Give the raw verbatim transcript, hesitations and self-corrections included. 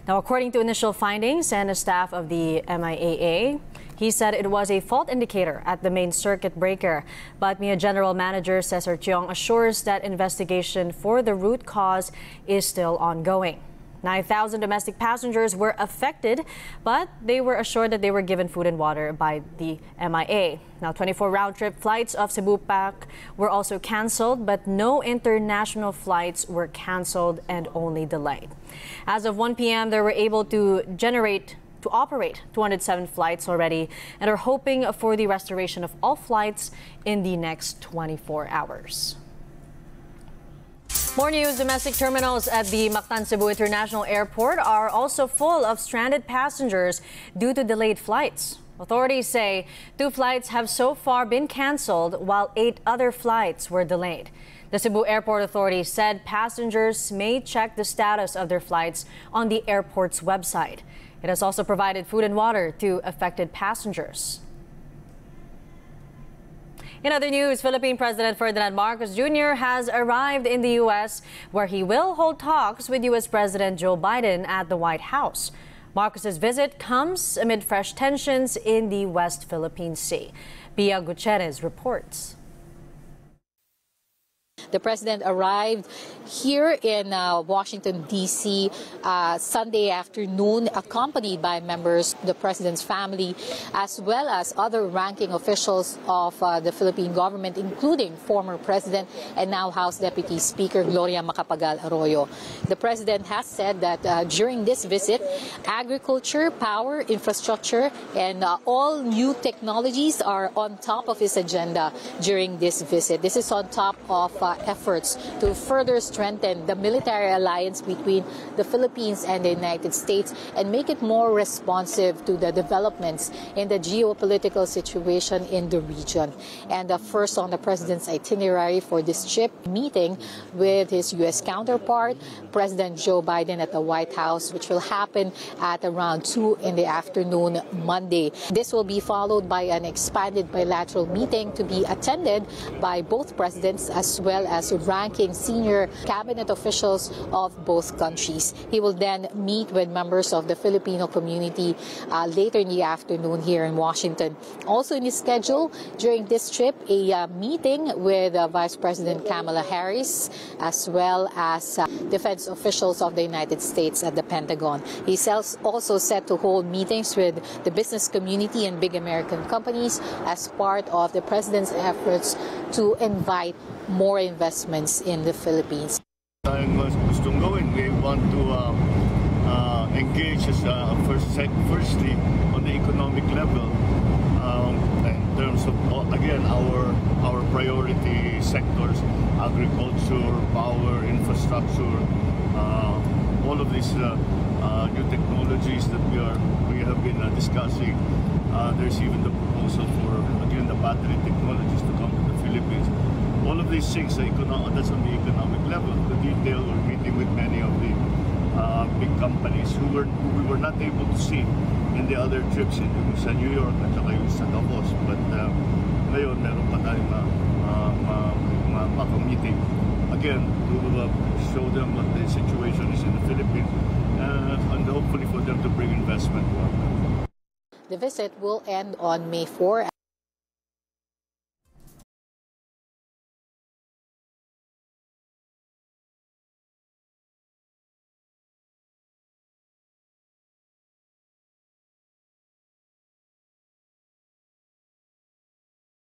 Now, according to initial findings and a staff of the M I A A, he said it was a fault indicator at the main circuit breaker. But M I A General Manager Cesar Tiong assures that investigation for the root cause is still ongoing. nine thousand domestic passengers were affected, but they were assured that they were given food and water by the M I A. Now, twenty-four round-trip flights of Cebu-Pac were also canceled, but no international flights were canceled and only delayed. As of one p m, they were able to generate to operate two hundred seven flights already and are hoping for the restoration of all flights in the next twenty-four hours. More news. Domestic terminals at the Mactan Cebu International Airport are also full of stranded passengers due to delayed flights. Authorities say two flights have so far been canceled while eight other flights were delayed. The Cebu Airport Authority said passengers may check the status of their flights on the airport's website. It has also provided food and water to affected passengers. In other news, Philippine President Ferdinand Marcos Junior has arrived in the U S, where he will hold talks with U S President Joe Biden at the White House. Marcos's visit comes amid fresh tensions in the West Philippine Sea. Pia Gutierrez reports. The president arrived here in uh, Washington, D C uh, Sunday afternoon, accompanied by members of the president's family, as well as other ranking officials of uh, the Philippine government, including former president and now House Deputy Speaker Gloria Macapagal Arroyo. The president has said that uh, during this visit, agriculture, power, infrastructure, and uh, all new technologies are on top of his agenda during this visit. This is on top of uh, efforts to further strengthen the military alliance between the Philippines and the United States and make it more responsive to the developments in the geopolitical situation in the region. And uh, first on the president's itinerary for this trip, meeting with his U S counterpart, President Joe Biden, at the White House, which will happen at around two in the afternoon Monday. This will be followed by an expanded bilateral meeting to be attended by both presidents as well as ranking senior cabinet officials of both countries. He will then meet with members of the Filipino community uh, later in the afternoon here in Washington. Also in his schedule during this trip, a uh, meeting with uh, Vice President Kamala Harris, as well as uh, defense officials of the United States at the Pentagon. He's also set to hold meetings with the business community and big American companies as part of the president's efforts to invite more investments in the Philippines. Tayong gustong gawin, we want to uh, uh, engage as uh, first, firstly on the economic level um, in terms of, again, our our priority sectors: agriculture, power, infrastructure, uh, all of these uh, uh, new technologies that we are we have been uh, discussing. Uh, there's even the proposal for, again, the battery technologies to come to the Philippines. All of these things, that's on the economic level. The detail, we're meeting with many of the uh, big companies who, were, who we were not able to see in the other trips, in sa New York at saka yung sa Davos. But uh, ngayon, meron pa tayong maka-meeting. Again, to uh, show them what the situation is in the Philippines uh, and hopefully for them to bring investment to our country. The visit will end on May fourth.